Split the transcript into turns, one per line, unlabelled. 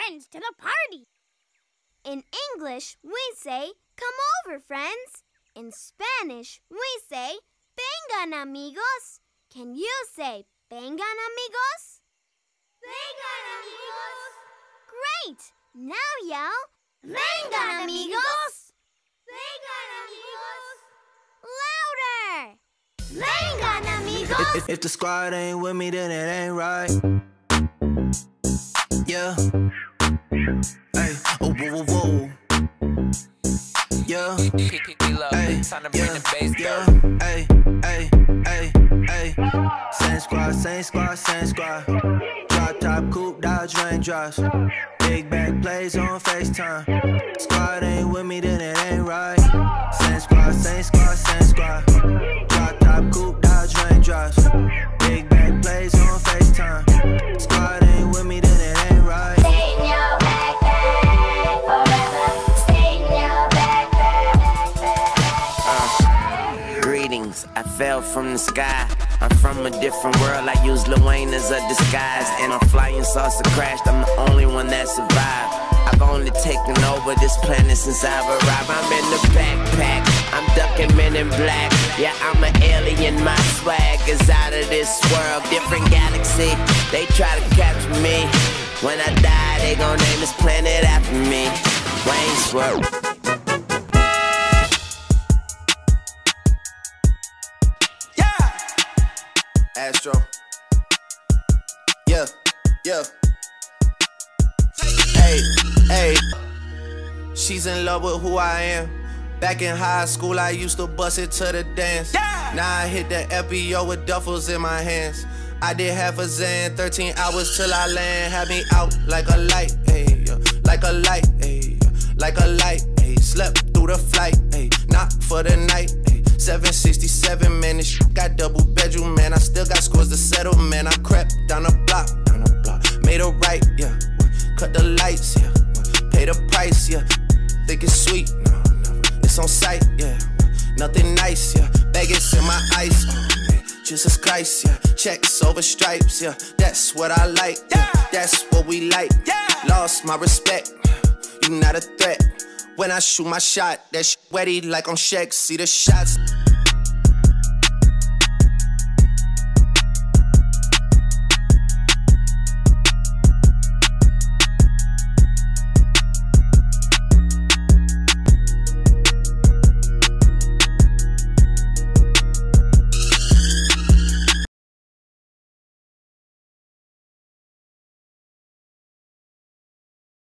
friends to the party. In English, we say, come over, friends. In Spanish, we say, vengan, amigos. Can you say, vengan, amigos? Vengan, amigos. Great! Now yell, vengan, amigos. Vengan, amigos. Louder! Vengan, amigos.
If the squad ain't with me, then it ain't right. Yeah. Hey, oh, whoa, whoa, whoa. Yeah. Hey,
time to bring the bass
yeah. Hey, hey, hey, hey. Same squad, same squad, same squad. Drop top, coupe, Dodge raindrops. Big back plays on FaceTime. Squad ain't with me, then it ain't right. Same squad, same squad, same squad. Drop top, coupe, Dodge raindrops. Big back plays on FaceTime. Squad ain't with me, then it ain't right.
Stay in your backpack forever. Stay in your backpack.
Greetings, I fell from the sky. I'm from a different world, I use Lil Wayne as a disguise. And I'm flying saucer crashed, I'm the only one that survived. I've only taken over this planet since I've arrived. I'm in the backpack, I'm ducking men in black. Yeah, I'm an alien, my swag is out of this world. Different galaxy, they try to capture me. When I die, they gon' name this planet after me. Wayne's World.
Astro. Yeah, yeah. Hey, hey. She's in love with who I am. Back in high school, I used to bust it to the dance. Yeah. Now I hit the FBO with duffels in my hands. I did half a Zan, 13 hours till I land. Had me out like a light, ayy, like a light, ayy, like a light, ayy. Slept through the flight, ayy, not for the night, ayy. 767, man, this shit got double bedroom, man. I still got scores to settle, man. I crept down the block, made a right, yeah. Cut the lights, yeah. Pay the price, yeah. Think it's sweet, no, never. It's on sight, yeah. Nothing nice, yeah. Vegas in my ice, oh man. Jesus Christ, yeah. Checks over stripes, yeah. That's what I like, yeah. That's what we like, yeah. Lost my respect, you not a threat. When I shoot my shot, that shit wetty like on Shaq. See the shots